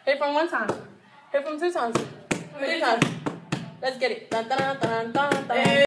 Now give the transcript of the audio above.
Hit from one time. Hit from two times. Three times. Let's get it. Dun, dun, dun, dun, dun, dun.